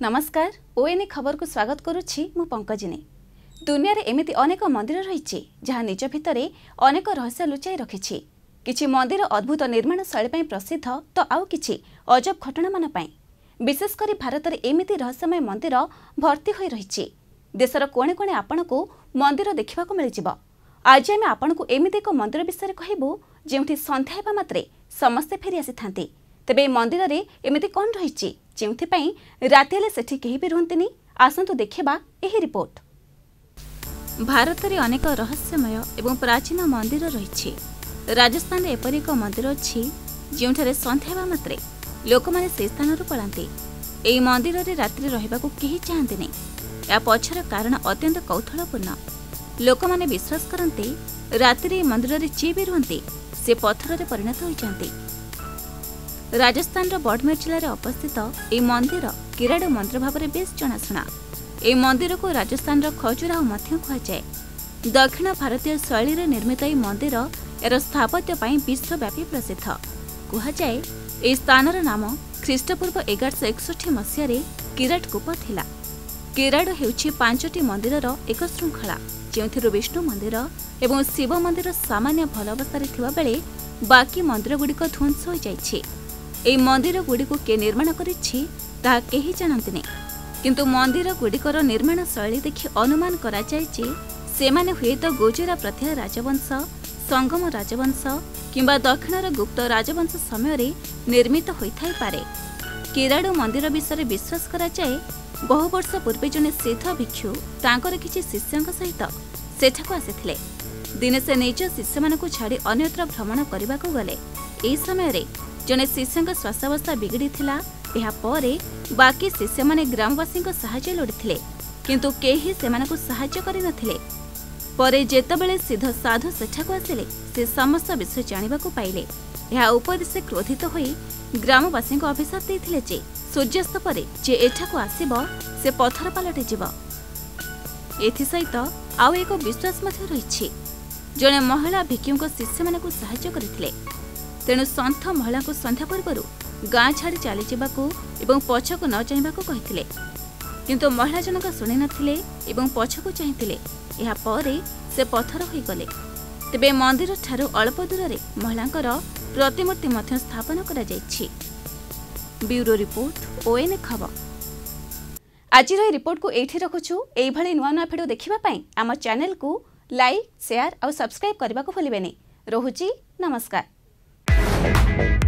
नमस्कार ओएनए खबर को स्वागत करुछि मु पंकजिनी। दुनिया रे एमिति अनेक मंदिर रहिछि जहाँ निज भितरे अनेक रहस्य लुचाई रखिछि। किछि मंदिर अद्भुत निर्माण शैली पई प्रसिद्ध तो आउ किछि अजब घटना मन पई। विशेष करी भारत रे एमिति रहस्यमय मंदिर भर्ती होई रहिछि। देशर कोणे कोणे आपनको मंदिर देखिबाको मिलि जिवो। आज आमे आपनको एमिति एक मंदिर विषय कहबू जेउठी संध्या हेबा मात्रे समस्ते फेरी आसीथांती। तेबे मंदिर रे एमिति कोन रहिछि जेउथि पई राति हेले सेठी केही भी रुहंतिनी। आसंतु देखिबा एही रिपोर्ट। भारत रे अनेक रहस्यमय एवं प्राचीन मंदिर रहिछि। राजस्थान रे एपरि एक मंदिर अछि जेउठारे संध्या हेबा मात्रे लोक माने से स्थान रु पळांती। एही मंदिर रे रात्रि रहिबाकू केही चाहंतिनी। या पछर कारण अत्यंत कौतूहलपूर्ण। लोक माने विश्वास करंती रात्रि रे मंदिर रे जे भी रुहंती से पत्थर रे परिणत होई जांती। राजस्थान बड़मेर जिले में अवस्थित यह मंदिर किराड़ मंदिर भाव में बेस जनाशुना। यह मंदिर को राजस्थान खजुराहो कहुए। दक्षिण भारतीय शैली में निर्मित यह मंदिर यार स्थापत्य विश्वव्यापी प्रसिद्ध कहुए। यह स्थानर नाम ख्रीष्टपूर्व 1161 मसीह किराट कूप थिला। किराड़ हेउछि 5टी मंदिर एक श्रृंखला जो विष्णु मंदिर एवं शिव मंदिर सामान्य भल अवस्था थिबा बेले बाकी मंदिर गुड़िक ध्वंस हो जाइछि। एई मंदिर गुड़ी को के निर्माण करिछि ताहा केही जानन्तिनि। किंतु मंदिर गुड़िकर निर्माण शैली देखि अनुमान करा जायछि सेमाने हुएत गुजरा प्रथय राजवंश, संगम राजवंश किंबा दक्षिणर गुप्त राजवंश समय रे निर्मित होइथाइ पारे। किराड़ मंदिर विषय विश्वास करा जाय बहु वर्ष पूर्वे जने सिद्ध भिक्षु तांकर किछि शिष्यंक सहित सेठाको आसिथिले। दिने से निज शिष्य मानकु छाड़ी अन्यत्र भ्रमण करबाकू गले। एई समय रे जने शिष्यंक स्वास्थ्यावस्था बिगड़ी थिला। एहा परे बाकी शिष्य माने ग्रामवासी साहाय्य लोड़िथिले किंतु केही सेमानकु साहाय्य करि नथिले। परे जेतबेले सिद्ध साधु सेठाको आसिले से समस्त विषय जानिबाकू पाइले। एहा उपरि से क्रोधित होई ग्रामवासी अभिशाप देथिले जे सूर्यास्त परे जे एठाको आसीबो से पत्थर पालटि जिवो। एथि सहित आउ एक विश्वास मध्य रहिछि। जने महिला भिक्षुक शिष्य मानकु साहाय्य करिथिले। तेणु संथ महिला को संध्या पूर्व गाँ छाड़ी चली जावाकू एवं पछकू न चाहवाकू कहिथिले। किंतु महिला जनक शुणी नथिले एवं पछकू चाहिथिले। एहा परे से पत्थर होई गले। तेबे मंदिर ठारू अल्प दूर रे महिलांकर प्रतिमूर्ति मध्य स्थापन करा जायछि। ब्यूरो रिपोर्ट ओएनए खबर। आज रिपोर्ट को एठी रखुछु। एई भली नुआ नुआ भिडियो देखिबा पई आम चैनल को लाइक शेयर और सब्सक्राइब करबा को भूलिबेनी। रहुछि नमस्कार।